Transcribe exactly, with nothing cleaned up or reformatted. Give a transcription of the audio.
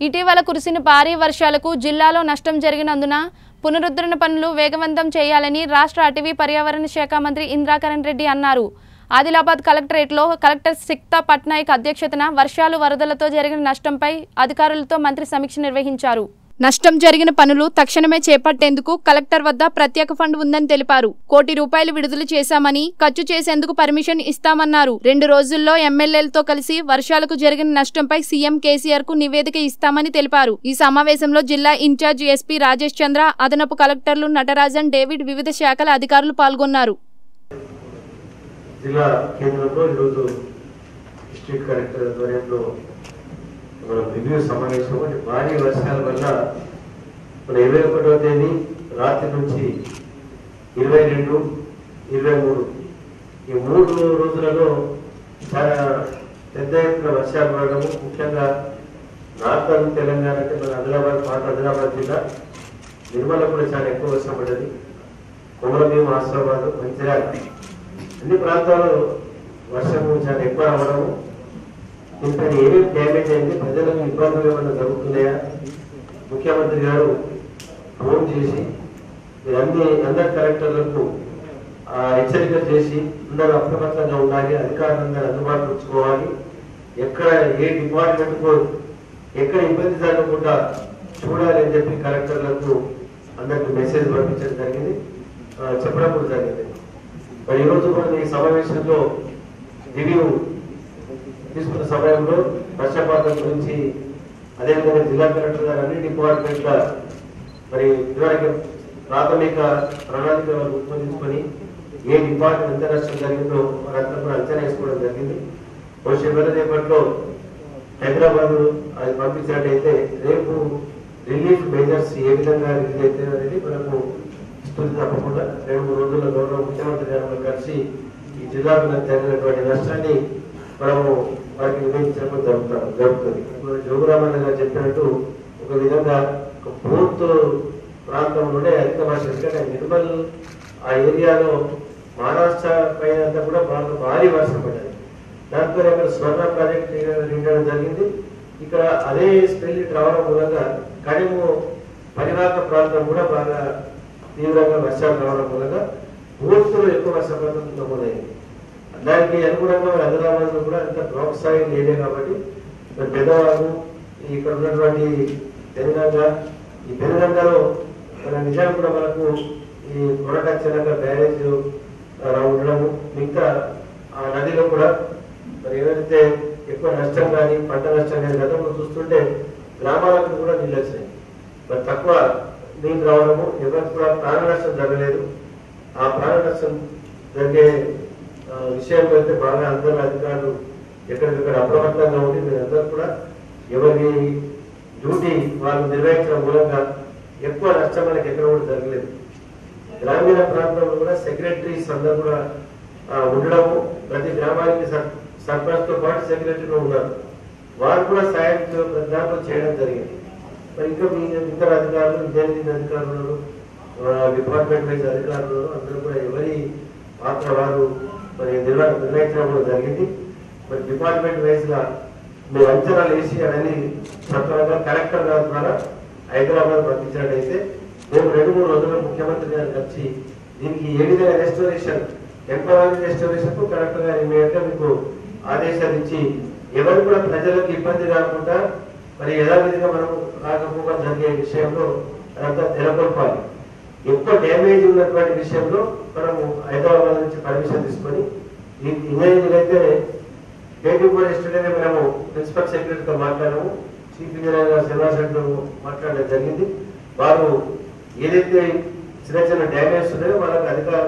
ఇటీవల కురిసిన భారీ వర్షాలకు జిల్లాలో నష్టం జరిగినందున పునరుద్ధరణ పనులు వేగవంతం చేయాలని రాష్ట్ర అటవీ పర్యావరణ శాఖ మంత్రి ఇంద్రకరణ్ రెడ్డి అన్నారు. ఆదిలాబాద్ కలెక్టరేట్లో కలెక్టర్ సిక్తా పట్నాయక్ అధ్యక్షతన వర్షాలు వరదలతో జరిగిన నష్టంపై అధికారులతో మంత్రి సమీక్ష నిర్వహించారు. నష్టం జరిగిన పనులు తక్షణమే చేపట్టేందుకు కలెక్టర్ వద్ద ప్రత్యేక ఫండ్ ఉందని తెలిపారు. కోటి రూపాయలు విడుదల చేశామని, ఖర్చు చేసేందుకు పర్మిషన్ ఇస్తామన్నారు. రెండు రోజుల్లో ఎమ్మెల్యేలతో కలిసి వర్షాలకు జరిగిన నష్టంపై సీఎం కేసీఆర్ కు నివేదిక ఇస్తామని తెలిపారు. ఈ సమావేశంలో జిల్లా ఇన్ఛార్జ్ ఎస్పీ రాజేష్ చంద్ర, అదనపు కలెక్టర్లు నటరాజన్, డేవిడ్, వివిధ శాఖల అధికారులు పాల్గొన్నారు. జిల్లా కేంద్రంలో ఈరోజు డిస్ట్రిక్ట్ కలెక్టర్ ఆధ్వర్యంలో మనం రివ్యూ సమావేశం. భారీ వర్షాల వల్ల మన ఇరవై ఒకటవ తేదీ రాత్రి నుంచి ఇరవై రెండు ఇరవై మూడు ఈ మూడు రోజులలో చాలా పెద్ద ఎత్తున వర్షాలు పడడము, ముఖ్యంగా నార్థన్ తెలంగాణ అంటే మన ఆదిలాబాద్, పాత ఆదిలాబాద్ జిల్లా, నిర్మల కూడా చాలా ఎక్కువ వర్షం పడ్డది. కొమరభీం, ఆసిఫాబాద్, మంచిర్యాల అన్ని ప్రాంతాల్లో వర్షము చాలా ఎక్కువ రావడము, దీనిపై ఏమేమి డ్యామేజ్ అయింది, ప్రజలకు ఇబ్బందులు ఏమైనా జరుగుతున్నాయా, ముఖ్యమంత్రి గారు ఫోన్ చేసి అన్ని అందరి కలెక్టర్లకు హెచ్చరిక చేసి అందరూ అప్రమత్తంగా ఉండాలి, అధికారులందరూ అందుబాటులో ఉంచుకోవాలి, ఎక్కడ ఏ డిపార్ట్మెంట్కు ఎక్కడ ఇబ్బంది జరగకుండా చూడాలి అని చెప్పి కలెక్టర్లకు అందరికి మెసేజ్ పంపించడం జరిగింది, చెప్పడం కూడా జరిగింది. మరి ఈరోజు మనం ఈ సమావేశంలో రివ్యూ తీసుకున్న సమయంలో వర్షపాతం గురించి, అదేవిధంగా జిల్లా కలెక్టర్ గారు అన్ని డిపార్ట్మెంట్ల మరి ఇదివరకు ప్రాథమిక ప్రణాళిక రూపొందించుకొని ఏ డిపార్ట్మెంట్ ఎంత నష్టం జరిగిందో వారంతా కూడా అంచనా వేసుకోవడం జరిగింది. బహుశా వేల రేపట్లో హైదరాబాద్ అది పంపించినట్టయితే రేపు రిలీఫ్ మెజర్స్ ఏ విధంగా రిలీజ్ అయితే అనేది మనకు ఇస్తుంది. తప్పకుండా రెండు మూడు రోజుల్లో గౌరవ ముఖ్యమంత్రి గారు కలిసి ఈ జిల్లాకు జరిగినటువంటి నష్టాన్ని మనము వారికి నివేదించడం జరుగుతాం జరుగుతుంది జోగురామన్న గారు చెప్పినట్టు ఒక విధంగా ఒక పూర్తి ప్రాంతంలోనే అధిక వర్షం, ఎందుకంటే నిర్మల్ ఆ ఏరియాలో మహారాష్ట్ర పైన అంతా కూడా బాగా భారీ వర్షం పడ్డది. దాంతో అక్కడ స్వర్ణ ప్రాజెక్ట్ నిండడం జరిగింది. ఇక్కడ అదే స్పెల్ రావడం మూలంగా కడిము పరివాహక ప్రాంతం కూడా బాగా తీవ్రంగా వర్షాలు రావడం మూలంగా పూర్తిలో ఎక్కువ వర్షపాతం నమోదైంది. దానికి అనుగుణంగా ఆదిలాబాద్ లో కూడా అంత ప్రోత్సాహం లేదే కాబట్టి పెద్దవాళ్ళు ఇక్కడ ఉన్నటువంటి పెనుగంగ, ఈ పెనుగంగలో మన నిజాం కూడా మనకు ఈ కొరటచ్చనగా బ్యారేజ్ ఉండడము, మిగతా ఆ నదిలో కూడా మరి ఏదైతే ఎక్కువ నష్టం కానీ పంట నష్టం కానీ గతంలో చూస్తుంటే గ్రామాలకు కూడా నీళ్ళు వచ్చినాయి. మరి తక్కువ నీళ్ళు రావడము, ఎవరికి కూడా ప్రాణ నష్టం జరగలేదు. ఆ ప్రాణ నష్టం జరిగే విషయంలో అయితే బాగా అందరూ అధికారులు ఎక్కడికక్కడ అప్రమత్తంగా ఉండి మీరందరూ కూడా ఎవరి డ్యూటీ వాళ్ళు నిర్వహించడం మూలంగా ఎక్కువ నష్టం మనకి ఎక్కడ కూడా జరగలేదు. గ్రామీణ ప్రాంతంలో కూడా సెక్రటరీస్ అందరూ కూడా ఉండడము, ప్రతి గ్రామానికి సర్పంచ్ తో పాటు సెక్రటరీలో ఉన్నారు, వారు కూడా సాయం దాంట్లో చేయడం జరిగింది. మరి ఇంకా మీ ఇతర అధికారులు, ఇంజనీరింగ్ అధికారులు, డిపార్ట్మెంట్ వైజ్ అధికారులు అందరూ కూడా ఎవరి పాత్ర వారు మరి నిర్వ నిర్ణయించడం కూడా జరిగింది. మరి డిపార్ట్మెంట్ వైజ్ గా మీరు అంచనాలు వేసి అవన్నీ సత్వరంగా కలెక్టర్ గారి ద్వారా హైదరాబాద్ పంపించినట్టయితే మేము రెండు మూడు రోజుల్లో ముఖ్యమంత్రి గారు వచ్చి దీనికి ఏ విధంగా రెస్టోరేషన్, ఎంతమంది రెస్టోరేషన్ కు కలెక్టర్ గారు ఇమీడియట్ గా మీకు ఆదేశాలు ఇచ్చి ఎవరు కూడా ప్రజలకు ఇబ్బంది కాకుండా మరి యథావిధిగా మనం రాకపోగా జరిగే విషయంలో అదంతా నెలకొల్పాలి. ఎక్కువ డ్యామేజ్ ఉన్నటువంటి విషయంలో మనము హైదరాబాద్ నుంచి పర్మిషన్ తీసుకొని, ఇంజనీరింగ్ అయితే డేట్ ఎస్టర్డే మనము ప్రిన్సిపల్ సెక్రటరీతో మాట్లాడాము, చీఫ్ ఇంజనీర్ గారు శ్రీనివాసరెడ్డితో మాట్లాడడం జరిగింది. వారు ఏదైతే చిన్న చిన్న డ్యామేజ్ ఉన్నాయో వాళ్ళకి అధికారులు